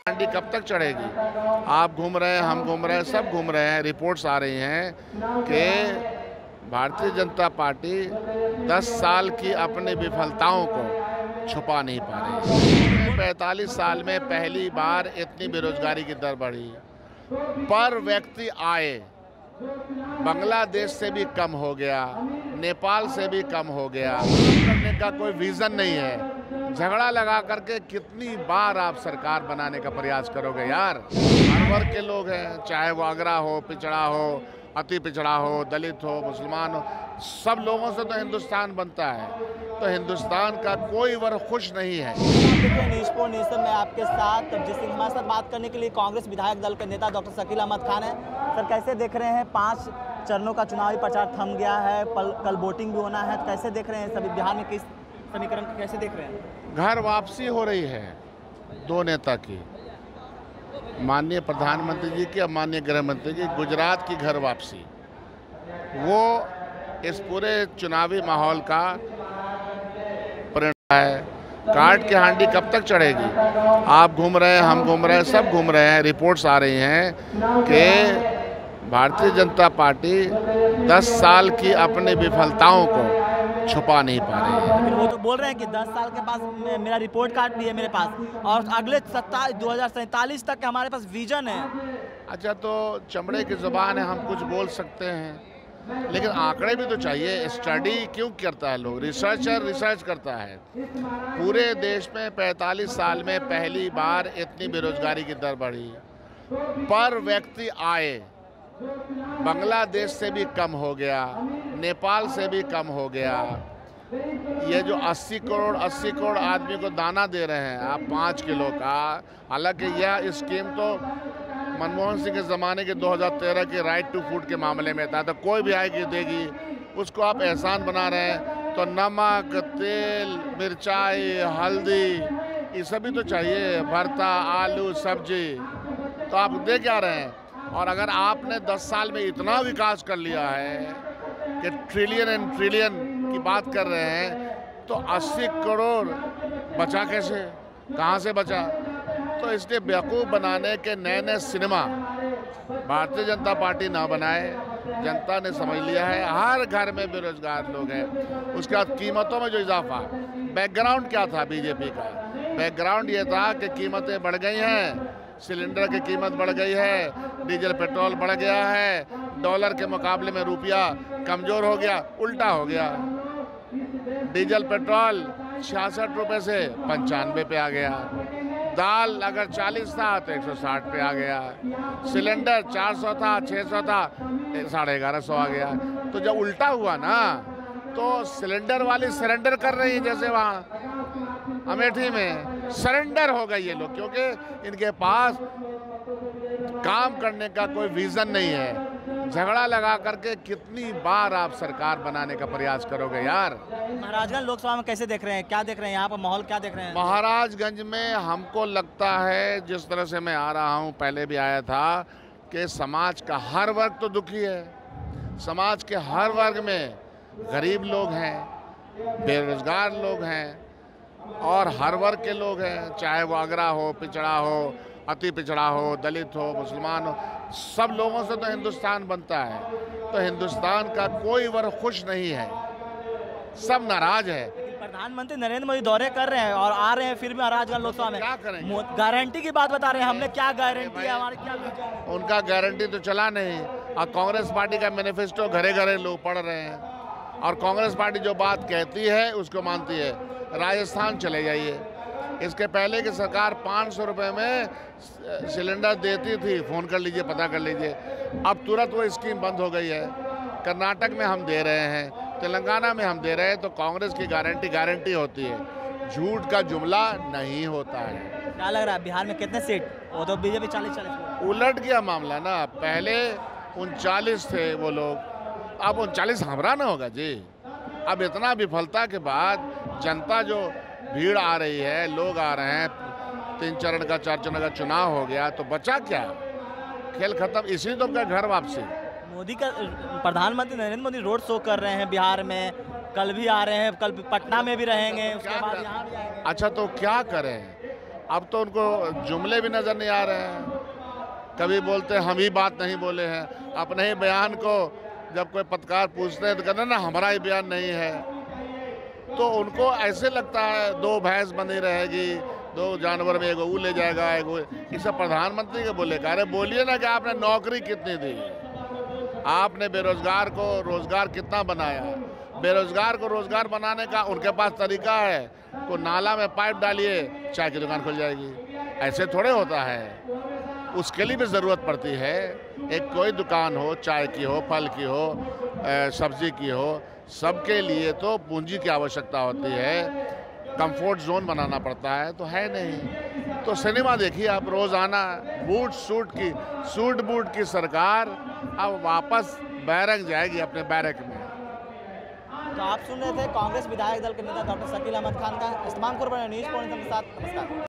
हांडी कब तक चढ़ेगी? आप घूम रहे हैं, हम घूम रहे हैं, सब घूम रहे हैं। रिपोर्ट्स आ रही हैं कि भारतीय जनता पार्टी 10 साल की अपनी विफलताओं को छुपा नहीं पा रही। 45 साल में पहली बार इतनी बेरोजगारी की दर बढ़ी। पर व्यक्ति आय बांग्लादेश से भी कम हो गया, नेपाल से भी कम हो गया। करने का कोई विजन नहीं है। झगड़ा लगा करके कितनी बार आप सरकार बनाने का प्रयास करोगे यार? हर वर्ग के लोग हैं, चाहे वो अगरा हो, पिछड़ा हो, अति पिछड़ा हो, दलित हो, मुसलमान हो, सब लोगों से तो हिंदुस्तान बनता है। तो हिंदुस्तान का कोई वर्ग खुश नहीं है। देखिए नेशन में आपके साथ जिस हमारे साथ बात करने के लिए कांग्रेस विधायक दल के नेता डॉक्टर शकील अहमद खान है। सर, कैसे देख रहे हैं 5 चरणों का चुनावी प्रचार थम गया है, कल वोटिंग भी होना है, तो कैसे देख रहे हैं सभी बिहार में किस समीकरण कैसे देख रहे हैं? घर वापसी हो रही है 2 नेता की, माननीय प्रधानमंत्री जी की और माननीय गृह मंत्री की। गुजरात की घर वापसी वो इस पूरे चुनावी माहौल का परिणाम है। कार्ड की हांडी कब तक चढ़ेगी? आप घूम रहे हैं, हम घूम रहे हैं, सब घूम रहे हैं। रिपोर्ट्स आ रही हैं कि भारतीय जनता पार्टी 10 साल की अपनी विफलताओं को छुपा नहीं पा रही है। लेकिन वो तो बोल रहे हैं कि 10 साल के पास मेरा रिपोर्ट कार्ड भी है मेरे पास, और अगले 2047 तक हमारे पास विजन है। अच्छा, तो चमड़े की जुबान है, हम कुछ बोल सकते हैं, लेकिन आंकड़े भी तो चाहिए। स्टडी क्यों करता है लोग? रिसर्चर रिसर्च करता है। पूरे देश में 45 साल में पहली बार इतनी बेरोजगारी की दर बढ़ी। पर व्यक्ति आय बांग्लादेश से भी कम हो गया, नेपाल से भी कम हो गया। ये जो 80 करोड़ आदमी को दाना दे रहे हैं आप 5 किलो का, हालांकि यह स्कीम तो मनमोहन सिंह के ज़माने के 2013 के राइट टू फूड के मामले में था, तो कोई भी आएगी देगी, उसको आप एहसान बना रहे हैं। तो नमक, तेल, मिर्चाई, हल्दी, ये सभी तो चाहिए, भरता, आलू, सब्जी, तो आप दे क्या रहे हैं? और अगर आपने 10 साल में इतना विकास कर लिया है कि ट्रिलियन एंड ट्रिलियन की बात कर रहे हैं, तो 80 करोड़ बचा कैसे? कहाँ से बचा? तो इसलिए बेवकूफ़ बनाने के नए नए सिनेमा भारतीय जनता पार्टी ना बनाए। जनता ने समझ लिया है, हर घर में बेरोजगार लोग हैं। उसके बाद कीमतों में जो इजाफा, बैकग्राउंड क्या था बीजेपी का? बैकग्राउंड ये था कि कीमतें बढ़ गई हैं, सिलेंडर की कीमत बढ़ गई है, डीजल पेट्रोल बढ़ गया है, डॉलर के मुकाबले में रुपया कमज़ोर हो गया। उल्टा हो गया, डीजल पेट्रोल 66 रुपये से 95 पे आ गया, दाल अगर 40 था तो 160 पे आ गया, सिलेंडर 400 था, 600 था, 1150 आ गया। तो जब उल्टा हुआ ना, तो सिलेंडर वाली सरेंडर कर रही है, जैसे वहाँ अमेठी में सरेंडर हो गई ये लोग, क्योंकि इनके पास काम करने का कोई विजन नहीं है। झगड़ा लगा करके कितनी बार आप सरकार बनाने का प्रयास करोगे यार? महाराजगंज लोकसभा में कैसे देख रहे हैं, क्या देख रहे हैं यहाँ पर माहौल, क्या देख रहे हैं? महाराजगंज में हमको लगता है, जिस तरह से मैं आ रहा हूँ, पहले भी आया था, कि समाज का हर वर्ग तो दुखी है। समाज के हर वर्ग में गरीब लोग हैं, बेरोजगार लोग हैं, और हर वर्ग के लोग हैं, चाहे वो अगरा हो, पिछड़ा हो, अति पिछड़ा हो, दलित हो, मुसलमान हो, सब लोगों से तो हिंदुस्तान बनता है। तो हिंदुस्तान का कोई वर्ग खुश नहीं है, सब नाराज है। प्रधानमंत्री नरेंद्र मोदी दौरे कर रहे हैं और आ रहे हैं, फिर भी महाराजगंज लोकसभा में क्या करेंगे? गारंटी की बात बता रहे हैं, हमने क्या गारंटी है, हमारे क्या? उनका गारंटी तो चला नहीं। और कांग्रेस पार्टी का मैनिफेस्टो घरे घरे लोग पढ़ रहे हैं, और कांग्रेस पार्टी जो बात कहती है उसको मानती है। राजस्थान चले जाइए, इसके पहले की सरकार 500 रुपये में सिलेंडर देती थी, फ़ोन कर लीजिए, पता कर लीजिए। अब तुरंत वो स्कीम बंद हो गई है। कर्नाटक में हम दे रहे हैं, तेलंगाना में हम दे रहे हैं। तो कांग्रेस की गारंटी होती है, झूठ का जुमला नहीं होता है। क्या लग रहा है बिहार में कितने सीट? वो तो बीजेपी 40 उलट गया मामला ना, पहले 39 थे वो लोग, अब 39 हमारा ना होगा जी। अब इतना विफलता के बाद जनता जो भीड़ आ रही है, लोग आ रहे हैं, 3 चरण का 4 चरण का चुनाव हो गया, तो बचा क्या? खेल खत्म। इसी तो क्या घर वापसी। मोदी का प्रधानमंत्री नरेंद्र मोदी रोड शो कर रहे हैं बिहार में, कल भी आ रहे हैं, कल पटना में भी रहेंगे, उसके बाद यहाँ भी आएंगे। अच्छा, तो क्या करें? अब तो उनको जुमले भी नज़र नहीं आ रहे हैं। कभी बोलते हैं हम ही बात नहीं बोले हैं, अपने ही बयान को जब कोई पत्रकार पूछते हैं तो कहते हैं ना हमारा ही बयान नहीं है। तो उनको ऐसे लगता है दो भैंस बंधी रहेगी, दो जानवर में एगो वो ले जाएगा, एगो इसे प्रधानमंत्री के बोले अरे बोलिए ना कि आपने नौकरी कितनी दी, आपने बेरोजगार को रोजगार कितना बनाया। बेरोजगार को रोजगार बनाने का उनके पास तरीका है, तो नाला में पाइप डालिए चाय की दुकान खुल जाएगी। ऐसे थोड़े होता है, उसके लिए भी ज़रूरत पड़ती है। एक कोई दुकान हो, चाय की हो, फल की हो, सब्जी की हो, सबके लिए तो पूंजी की आवश्यकता होती है, कंफर्ट जोन बनाना पड़ता है, तो है नहीं। तो सिनेमा देखिए आप रोज़ाना, सूट बूट की सरकार अब वापस बैरक जाएगी अपने बैरक में। तो आप सुन रहे थे कांग्रेस विधायक दल के नेता डॉक्टर शकील अहमद खान का। इस्तेमाल न्यूज़ पॉइंट के साथ। नमस्कार।